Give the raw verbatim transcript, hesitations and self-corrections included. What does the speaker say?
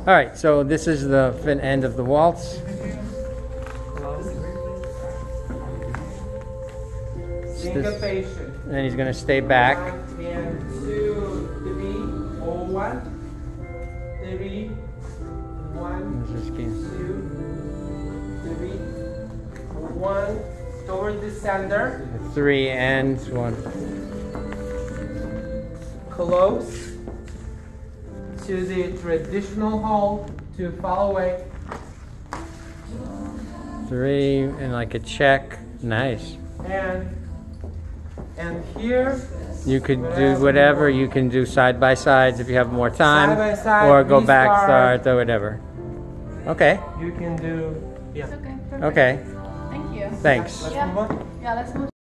All right, so this is the fin end of the waltz. Syncopation. And he's gonna stay back. One and two, three, oh, one, three, one, This is key. two, three, one, toward the center, Three and one. close to the traditional hold to fall away. Three and like a check. Nice. And and here, You could do whatever. You can do side by sides if you have more time, Side by side, or go back, restart. start, or whatever. Okay. you can do, yeah. Okay, perfect. Okay. Thank you. Thanks. Let's Yeah. move on. Yeah, let's move.